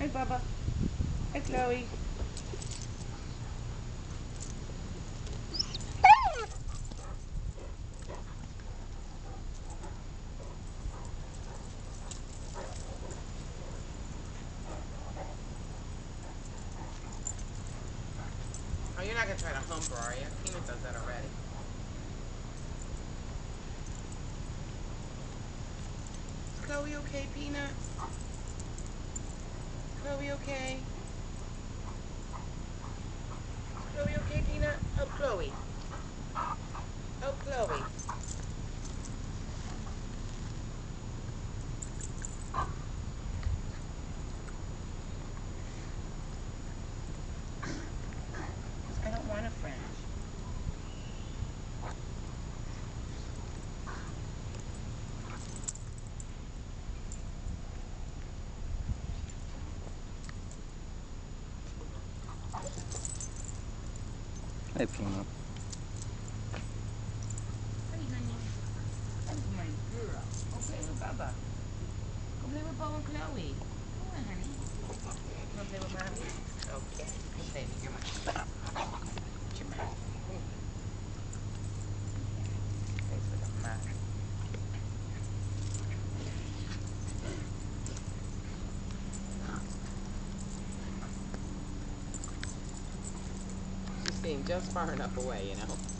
Bubba. Hi, Chloe. Oh, you're not going to try to hump her, are you? Peanut does that already. Is Chloe okay, Peanut? Chloe okay? Is Chloe okay, Peanut? Help Chloe. Help Chloe. I don't want a French. Hey, Peanut. Hey, honey. That's my girl. Go play with Bubba. Go play with Bo and Chloe. Come on, honey. You want to play with Mommy? Okay. Go play with your mom. With your mom. Plays with her mom. She's staying just far enough away, you know?